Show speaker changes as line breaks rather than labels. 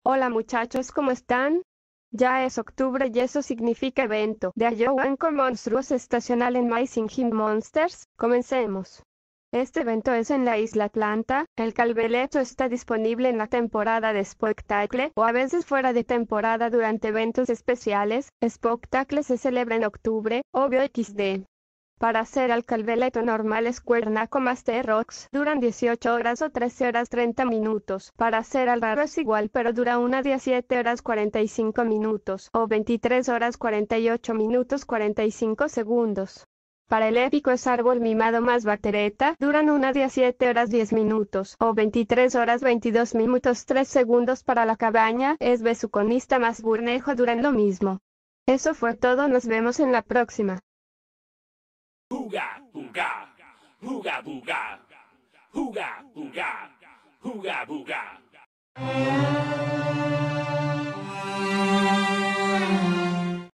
Hola muchachos, ¿cómo están? Ya es octubre y eso significa evento de Ayowanko Monstruos Estacional en My Singing Monsters. Comencemos. Este evento es en la isla Atlanta. El Calveleto está disponible en la temporada de Spectacle o a veces fuera de temporada durante eventos especiales. Spectacle se celebra en octubre, obvio XD. Para hacer el Calveleto normal Square Master Rocks duran 18 horas o 13 horas 30 minutos. Para hacer al raro es igual pero dura una 17 horas 45 minutos o 23 horas 48 minutos 45 segundos. Para el épico es árbol mimado más batereta, duran una 17 horas 10 minutos o 23 horas 22 minutos 3 segundos. Para la cabaña es besuconista más burnejo, duran lo mismo. Eso fue todo, nos vemos en la próxima.
Hooga, hooga, hooga, booga, hooga, hooga, hooga, booga.